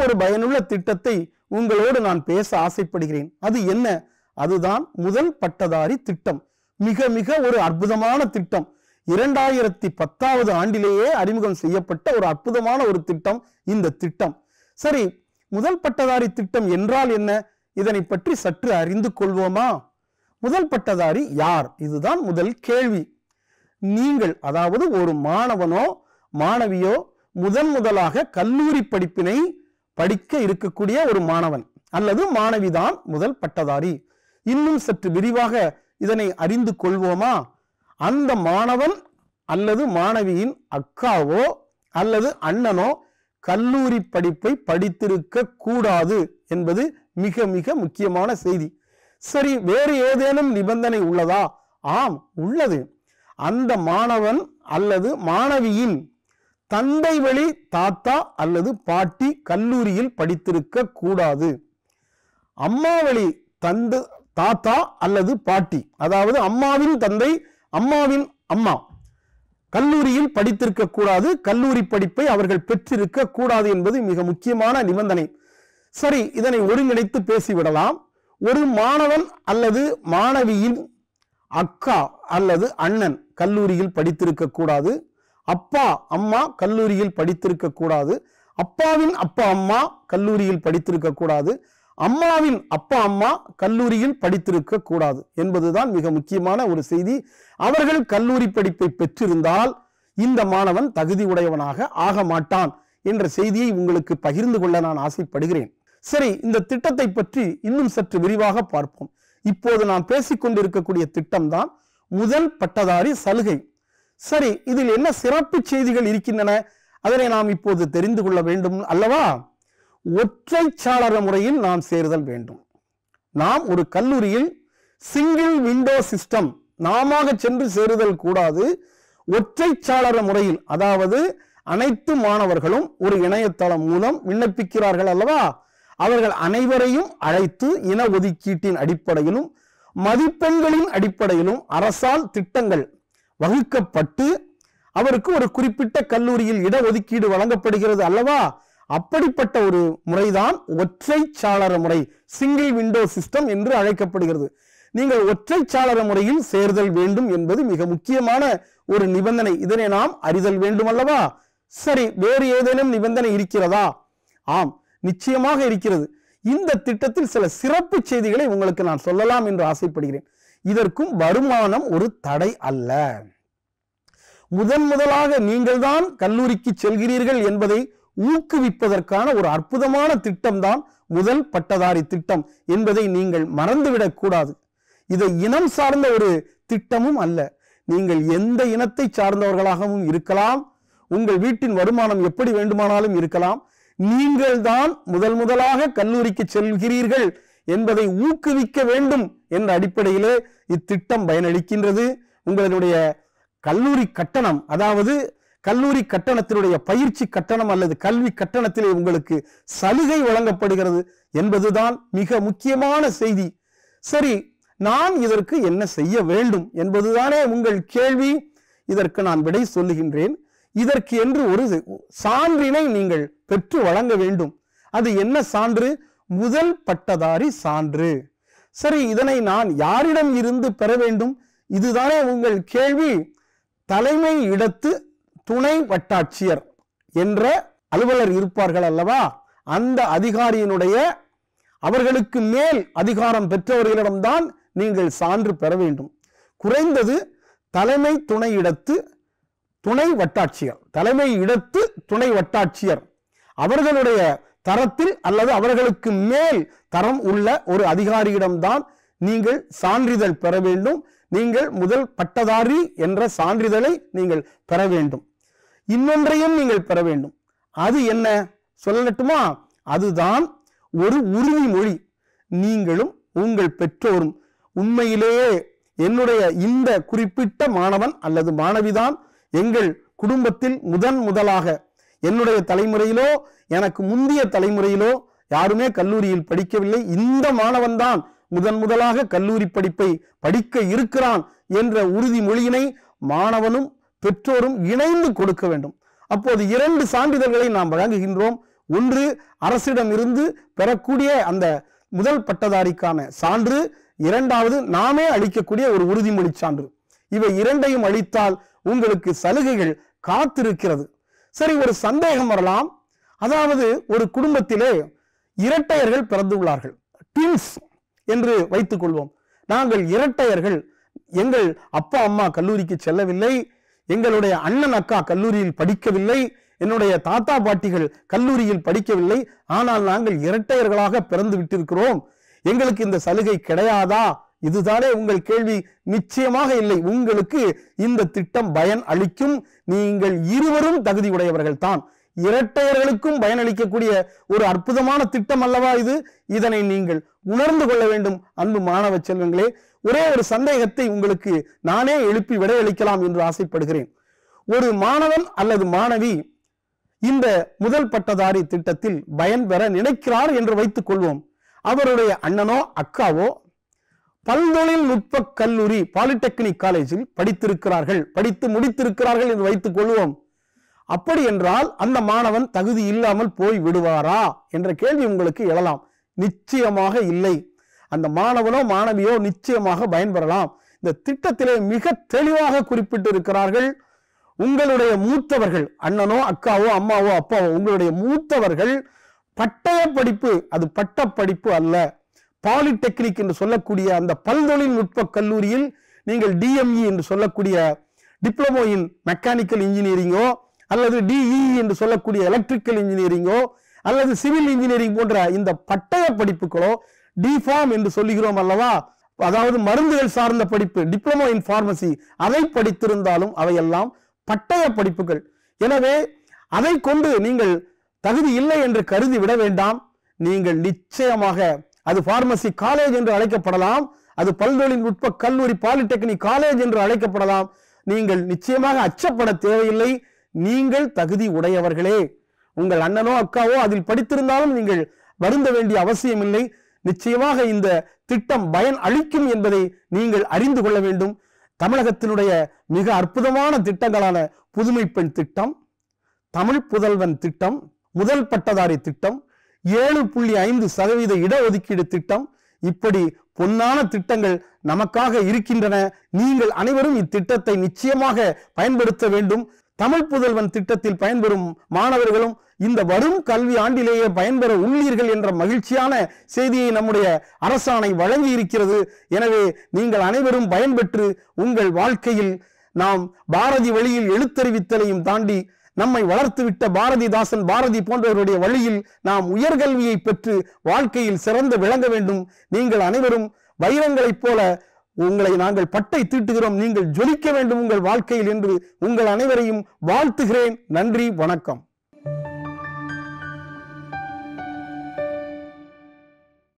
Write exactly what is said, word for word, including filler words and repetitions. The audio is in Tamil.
ஒரு பயனுள்ள திட்டத்தை உங்களோடு நான் பேச ஆசைப்படுகிறேன். அது என்ன? அதுதான் முதல் பட்டதாரி திட்டம். மிக மிக ஒரு அற்புதமான திட்டம். இரண்டாயிரத்தி பத்தாவது ஆண்டிலேயே அறிமுகம் செய்யப்பட்ட ஒரு அற்புதமான ஒரு திட்டம் இந்த திட்டம். சரி, முதல் பட்டதாரி திட்டம் என்றால் என்ன? இதனை பற்றி சற்று அறிந்து கொள்வோமா? முதல் பட்டதாரி யார்? இதுதான் முதல் கேள்வி. நீங்கள், அதாவது ஒரு மாணவனோ மாணவியோ முதன் முதலாக கல்லூரி படிப்பினை படிக்க இருக்கக்கூடிய ஒரு மாணவன் அல்லது மாணவிதான் முதல் பட்டதாரி. இன்னும் சற்று விரிவாக இதனை அறிந்து கொள்வோமா? அந்த மாணவன் அல்லது மாணவியின் அக்காவோ அல்லது அண்ணனோ கல்லூரி படிப்பை படித்திருக்க கூடாது என்பது மிக மிக முக்கியமான செய்தி. சரி, வேறு ஏதேனும் நிபந்தனை உள்ளதா? ஆம், உள்ளது. அந்த மாணவன் அல்லது மாணவியின் தந்தை வழி தாத்தா அல்லது பாட்டி கல்லூரியில் படித்திருக்க கூடாது. அம்மா வழி தந்தை தாத்தா அல்லது பாட்டி, அதாவது அம்மாவின் தந்தை அம்மாவின் அம்மா கல்லூரியில் படித்திருக்க கூடாது, கல்லூரி படிப்பை அவர்கள் பெற்றிருக்க கூடாது என்பது மிக முக்கியமான நிபந்தனை. சரி, இதனை ஒருங்கிணைத்து பேசிவிடலாம். ஒரு மாணவன் அல்லது மாணவியின் அக்கா அல்லது அண்ணன் கல்லூரியில் படித்திருக்க கூடாது, அப்பா அம்மா கல்லூரியில் படித்திருக்க கூடாது, அப்பாவின் அப்பா அம்மா கல்லூரியில் படித்திருக்க கூடாது, அம்மாவின் அப்பா அம்மா கல்லூரியில் படித்திருக்க கூடாது என்பதுதான் மிக முக்கியமான ஒரு செய்தி. அவர்கள் கல்லூரி படிப்பை பெற்றிருந்தால் இந்த மாணவன் தகுதி உடையவனாக ஆக மாட்டான் என்ற செய்தியை உங்களுக்கு பகிர்ந்து கொள்ள நான் ஆசைப்படுகிறேன். சரி, இந்த திட்டத்தை பற்றி இன்னும் சற்று விரிவாக பார்ப்போம். இப்போது நாம் பேசிக்கொண்டிருக்கக்கூடிய திட்டம் தான் முதல் பட்டதாரி சலுகை. சரி, இதில் என்ன சிறப்பு செய்திகள் இருக்கின்றன? அதனை நாம் இப்போது தெரிந்து கொள்ள வேண்டும் அல்லவா? ஒற்றை சாளர முறையில் நாம் சேருதல் வேண்டும். நாம் ஒரு கல்லூரியில் சிங்கிள் விண்டோ சிஸ்டம் நாம சென்று சேருதல் கூடாது. ஒற்றை சாளர முறையில், அதாவது அனைத்து மாணவர்களும் ஒரு இணையதளம் மூலம் விண்ணப்பிக்கிறார்கள் அல்லவா? அவர்கள் அனைவரையும் அழைத்து இன ஒதுக்கீட்டின் அடிப்படையிலும் மதிப்பெண்களின் அடிப்படையிலும் அரசால் திட்டங்கள் வகுக்கப்பட்டு அவருக்கு ஒரு குறிப்பிட்ட கல்லூரியில் இட ஒதுக்கீடு வழங்கப்படுகிறது அல்லவா? அப்படிப்பட்ட ஒரு முறைதான் ஒற்றை சாளர முறை, சிங்கிள் விண்டோ சிஸ்டம் என்று அழைக்கப்படுகிறது. நீங்கள் ஒற்றை சாளர முறையில் சேர்தல் வேண்டும் என்பது மிக முக்கியமான ஒரு நிபந்தனை. இதனை நாம் அறிதல் வேண்டும் அல்லவா? சரி, வேறு ஏதேனும் நிபந்தனை இருக்கிறதா? ஆம், நிச்சயமாக இருக்கிறது. இந்த திட்டத்தில் சில சிறப்பு செய்திகளை உங்களுக்கு நான் சொல்லலாம் என்று ஆசைப்படுகிறேன். இதற்கும் வருமானம் ஒரு தடை அல்ல. முதன் முதலாக நீங்கள் தான் கல்லூரிக்கு செல்கிறீர்கள் என்பதை ஊக்குவிப்பதற்கான ஒரு அற்புதமான திட்டம் தான் முதல் பட்டதாரி திட்டம் என்பதை நீங்கள் மறந்துவிடக் கூடாது. இதை இனம் சார்ந்த ஒரு திட்டமும் அல்ல. நீங்கள் எந்த இனத்தை சார்ந்தவர்களாகவும் இருக்கலாம், உங்கள் வீட்டின் வருமானம் எப்படி வேண்டுமானாலும் இருக்கலாம். நீங்கள் தான் முதல் முதலாக கல்லூரிக்கு செல்கிறீர்கள் என்பதை ஊக்குவிக்க வேண்டும் என்ற அடிப்படையிலே இத்திட்டம் பயனளிக்கின்றது. உங்களுடைய கல்லூரி கட்டணம், அதாவது கல்லூரி கட்டணத்தினுடைய பயிற்சி கட்டணம் அல்லது கல்வி கட்டணத்திலே உங்களுக்கு சலுகை வழங்கப்படுகிறது என்பதுதான் மிக முக்கியமான செய்தி. சரி, நான் இதற்கு என்ன செய்ய வேண்டும் என்பதுதானே உங்கள் கேள்வி. இதற்கு நான் விடை சொல்லுகின்றேன். இதற்கு என்று ஒரு சான்றினை நீங்கள் பெற்று வழங்க வேண்டும். அது என்ன சான்று? முதல் பட்டதாரி சான்று. சரி, இதனை நான் யாரிடம் இருந்து பெற வேண்டும்? இதுதானே உங்கள் கேள்வி. தலைமை இடத்து துணை வட்டாட்சியர் என்ற அலுவலர் இருப்பார்கள் அல்லவா? அந்த அதிகாரியினுடைய அவர்களுக்கு மேல் அதிகாரம் பெற்றவர்களிடம்தான் நீங்கள் சான்று பெற வேண்டும். குறைந்தது தலைமை துணை இடத்து துணை வட்டாட்சியர், தலைமை இடத்து துணை வட்டாட்சியர் அவர்களுடைய தரத்தில் அல்லது அவர்களுக்கு மேல் தரம் உள்ள ஒரு அதிகாரியிடம்தான் நீங்கள் சான்றிதழ் பெற வேண்டும். நீங்கள் முதல் பட்டதாரி என்ற சான்றிதழை நீங்கள் பெற வேண்டும். இன்னொன்றையும் நீங்கள் பெற வேண்டும். அது என்ன சொல்லட்டுமா? அதுதான் ஒரு உறுதிமொழி. நீங்களும் உங்கள் பெற்றோரும் உண்மையிலேயே என்னுடைய இந்த குறிப்பிட்ட மாணவன் அல்லது மாணவிதான் எங்கள் குடும்பத்தில் முதன் முதலாக, என்னுடைய தலைமுறையிலோ எனக்கு முந்தைய தலைமுறையிலோ யாருமே கல்லூரியில் படிக்கவில்லை, இந்த மாணவன் தான் முதன் முதலாக கல்லூரி படிப்பை படிக்க இருக்கிறான் என்ற உறுதிமொழியினை மாணவனும் பெற்றோரும் இணைந்து கொடுக்க வேண்டும். அப்போது இரண்டு சான்றிதழ்களை நாம் வழங்குகின்றோம். ஒன்று அரசிடம் இருந்து பெறக்கூடிய அந்த முதல் பட்டதாரிக்கான சான்று, இரண்டாவது நாமே அளிக்கக்கூடிய ஒரு உறுதிமொழி சான்று. இவை இரண்டையும் அளித்தால் உங்களுக்கு சலுகைகள் காத்திருக்கிறது. சரி, ஒரு சந்தேகம் வரலாம். அதாவது ஒரு குடும்பத்திலே இரட்டையர்கள் பிறந்துள்ளார்கள், ட்வின்ஸ் என்று வைத்துக் கொள்வோம். நாங்கள் இரட்டையர்கள், எங்கள் அப்பா அம்மா கல்லூரிக்கு செல்லவில்லை, எங்களுடைய அண்ணன் அக்கா கல்லூரியில் படிக்கவில்லை, என்னுடைய தாத்தா பாட்டிகள் கல்லூரியில் படிக்கவில்லை, ஆனால் நாங்கள் இரட்டையர்களாக பிறந்து விட்டிருக்கிறோம், எங்களுக்கு இந்த சலுகை கிடையாதா? இதுதானே உங்கள் கேள்வி. நிச்சயமாக இல்லை. உங்களுக்கு இந்த திட்டம் பயன் அளிக்கும். நீங்கள் இருவரும் தகுதி உடையவர்கள் தான். இரட்டையர்களுக்கும் பயனளிக்கக்கூடிய ஒரு அற்புதமான திட்டம் அல்லவா இது? இதனை நீங்கள் உணர்ந்து கொள்ள வேண்டும். அன்பு மாணவ செல்வங்களே, ஒரே ஒரு சந்தேகத்தை உங்களுக்கு நானே எழுப்பி விடையளிக்கலாம் என்று ஆசைப்படுகிறேன். ஒரு மாணவன் அல்லது மாணவி இந்த முதல் பட்டதாரி திட்டத்தில் பயன்பெற நினைக்கிறார் என்று வைத்துக் கொள்வோம். அவருடைய அண்ணனோ அக்காவோ பல்தொழில் நுட்ப கல்லூரி பாலிடெக்னிக் காலேஜில் படித்திருக்கிறார்கள், படித்து முடித்திருக்கிறார்கள் என்று வைத்துக் கொள்வோம். அப்படி என்றால் அந்த மாணவன் தகுதி இல்லாமல் போய் விடுவாரா என்ற கேள்வி உங்களுக்கு எழலாம். நிச்சயமாக இல்லை. அந்த மாணவனோ மாணவியோ நிச்சயமாக பயன்பெறலாம். இந்த திட்டத்திலே மிக தெளிவாக குறிப்பிட்டு இருக்கிறார்கள். உங்களுடைய மூத்தவர்கள், அண்ணனோ அக்காவோ அம்மாவோ அப்பாவோ, உங்களுடைய மூத்தவர்கள் பட்டய படிப்பு, அது பட்ட படிப்பு அல்ல, பாலிடெக்னிக் என்று சொல்லக்கூடிய அந்த பல்தொழில் நுட்ப கல்லூரியில் நீங்கள் டிஎம்இ என்று சொல்லக்கூடிய டிப்ளமோ இன் மெக்கானிக்கல் இன்ஜினியரிங்கோ அல்லது டிஇ என்று சொல்லக்கூடிய எலக்ட்ரிக்கல் இன்ஜினியரிங்கோ அல்லது சிவில் இன்ஜினியரிங் போன்ற இந்த பட்டய படிப்புகளோ, டிஃபார்ம் என்று சொல்லுகிறோம் அல்லவா, அதாவது மருந்துகள் சார்ந்த படிப்பு, டிப்ளமோ இன் பார்மசி, அதை படித்திருந்தாலும் அவையெல்லாம் பட்டய படிப்புகள். எனவே அதை கொண்டு நீங்கள் தகுதி இல்லை என்று கருதி விட வேண்டாம். நீங்கள் நிச்சயமாக, அது பார்மசி காலேஜ் என்று அழைக்கப்படலாம், அது பல்தொழில் நுட்ப கல்லூரி பாலிடெக்னிக் காலேஜ் என்று அழைக்கப்படலாம், நீங்கள் நிச்சயமாக அச்சப்பட தேவையில்லை. நீங்கள் தகுதி உடையவர்களே. உங்கள் அண்ணனோ அக்காவோ அதில் படித்திருந்தாலும் நீங்கள் வருந்த வேண்டிய அவசியம் இல்லை. நிச்சயமாக இந்த திட்டம் பயன் அளிக்கும் என்பதை நீங்கள் அறிந்து கொள்ள வேண்டும். தமிழகத்தினுடைய மிக அற்புதமான திட்டங்களான புதுமை பெண் திட்டம், தமிழ் புதல்வன் திட்டம், முதல் பட்டதாரி திட்டம், ஏழு புள்ளி ஐந்து சதவீத இடஒதுக்கீடு திட்டம், இப்படி பொன்னான திட்டங்கள் நமக்காக இருக்கின்றன. நீங்கள் அனைவரும் இத்திட்டத்தை நிச்சயமாக பயன்படுத்த வேண்டும். தமிழ் புதல்வன் திட்டத்தில் பயன்பெறும் மாணவர்களும் இந்த வரும் கல்வி ஆண்டிலேயே பயன்பெற உள்ளீர்கள் என்ற மகிழ்ச்சியான செய்தியை நம்முடைய அரசாணை வழங்கி இருக்கிறது. எனவே நீங்கள் அனைவரும் பயன்பெற்று உங்கள் வாழ்க்கையில் நாம் பாரதி வழியில் எழுத்தறிவித்தலையும் தாண்டி நம்மை வளர்த்துவிட்ட பாரதிதாசன், பாரதி போன்றவருடைய வழியில் நாம் உயர்கல்வியை பெற்று வாழ்க்கையில் சிறந்து விளங்க வேண்டும். நீங்கள் அனைவரும் வைரங்களைப் போல உங்களை நாங்கள் பட்டை தீட்டுகிறோம், நீங்கள் ஜொலிக்க வேண்டும் உங்கள் வாழ்க்கையில் என்று உங்கள் அனைவரையும் வாழ்த்துகிறேன். நன்றி, வணக்கம்.